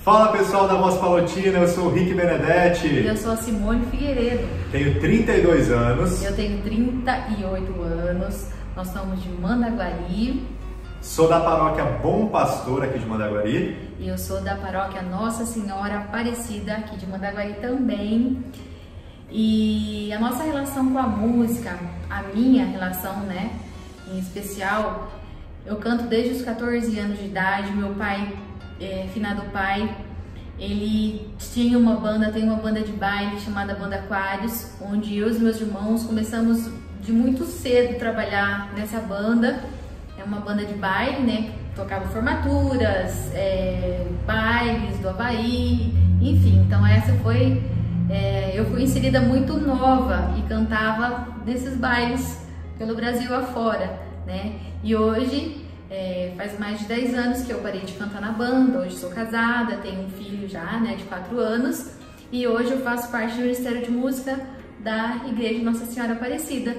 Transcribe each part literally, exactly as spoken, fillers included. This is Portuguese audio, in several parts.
Fala pessoal da Voz Palotina, eu sou o Rick Benedetti. E eu sou a Simone Figueiredo. Tenho trinta e dois anos. Eu tenho trinta e oito anos. Nós somos de Mandaguari. Sou da paróquia Bom Pastor aqui de Mandaguari. E eu sou da paróquia Nossa Senhora Aparecida aqui de Mandaguari também. E a nossa relação com a música, a minha relação, né, em especial, eu canto desde os quatorze anos de idade. Meu pai, é, finado pai, ele tinha uma banda, tem uma banda de baile chamada Banda Aquários, onde eu e os meus irmãos começamos de muito cedo a trabalhar nessa banda. É uma banda de baile, né, tocava formaturas, é, bailes do Havaí, enfim. Então essa foi, é, eu fui inserida muito nova e cantava nesses bailes pelo Brasil afora, né? E hoje, é, faz mais de dez anos que eu parei de cantar na banda. Hoje sou casada, tenho um filho já, né, de quatro anos, e hoje eu faço parte do Ministério de Música da Igreja Nossa Senhora Aparecida.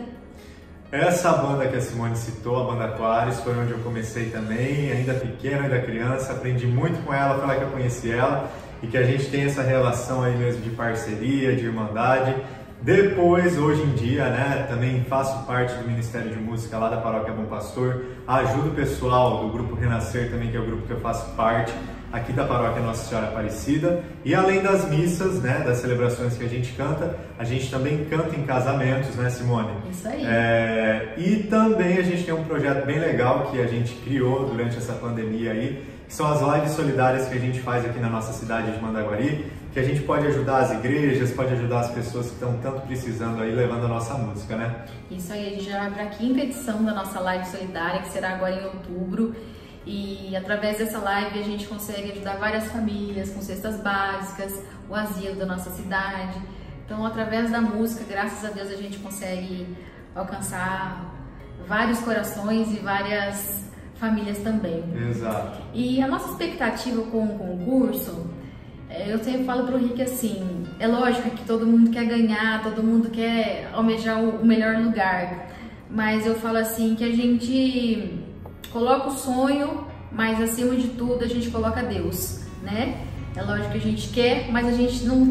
Essa banda que a Simone citou, a Banda Aquários, foi onde eu comecei também, ainda pequeno, ainda criança, aprendi muito com ela, foi lá que eu conheci ela, e que a gente tem essa relação aí mesmo de parceria, de irmandade. Depois, hoje em dia, né, também faço parte do Ministério de Música lá da Paróquia Bom Pastor, ajudo o pessoal do Grupo Renascer também, que é o grupo que eu faço parte, aqui da Paróquia Nossa Senhora Aparecida. E além das missas, né, das celebrações que a gente canta, a gente também canta em casamentos, né, Simone? Isso aí. É, e também a gente tem um projeto bem legal que a gente criou durante essa pandemia aí, que são as lives solidárias que a gente faz aqui na nossa cidade de Mandaguari, que a gente pode ajudar as igrejas, pode ajudar as pessoas que estão tanto precisando aí, levando a nossa música, né? Isso aí, a gente já vai para a quinta edição da nossa live solidária, que será agora em outubro. E através dessa live a gente consegue ajudar várias famílias com cestas básicas, o asilo da nossa cidade. Então, através da música, graças a Deus, a gente consegue alcançar vários corações e várias famílias também. Exato. E a nossa expectativa com o concurso, eu sempre falo pro Rick assim, é lógico que todo mundo quer ganhar, todo mundo quer almejar o melhor lugar, mas eu falo assim que a gente coloca o sonho, mas acima de tudo a gente coloca Deus, né? É lógico que a gente quer, mas a gente não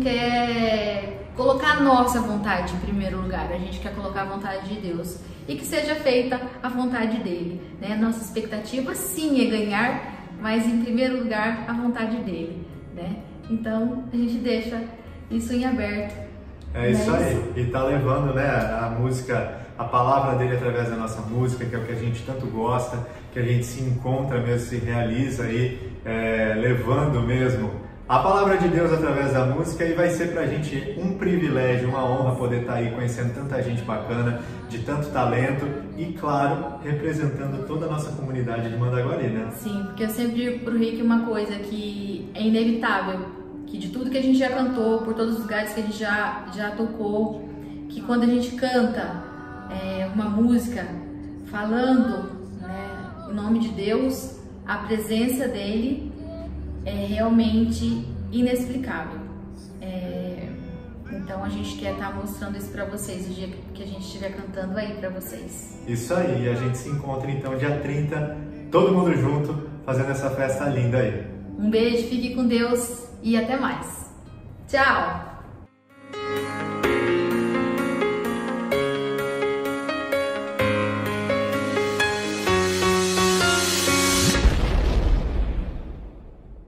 quer colocar a nossa vontade em primeiro lugar, a gente quer colocar a vontade de Deus e que seja feita a vontade dele, né? Nossa expectativa sim é ganhar, mas em primeiro lugar a vontade dele, né? Então a gente deixa isso em aberto. É isso aí, e tá levando, né, a música, a palavra dele através da nossa música, que é o que a gente tanto gosta, que a gente se encontra mesmo, se realiza aí, é, levando mesmo a palavra de Deus através da música, e vai ser pra gente um privilégio, uma honra poder estar aí conhecendo tanta gente bacana, de tanto talento e, claro, representando toda a nossa comunidade de Mandaguari, né? Sim, porque eu sempre digo pro Rick uma coisa que é inevitável, que de tudo que a gente já cantou, por todos os lugares que a gente já, já tocou, que quando a gente canta é, uma música falando, né, em nome de Deus, a presença dele é realmente inexplicável. É, então a gente quer estar mostrando isso para vocês o dia que a gente estiver cantando aí para vocês. Isso aí, e a gente se encontra então dia trinta, todo mundo junto, fazendo essa festa linda aí. Um beijo, fique com Deus e até mais. Tchau!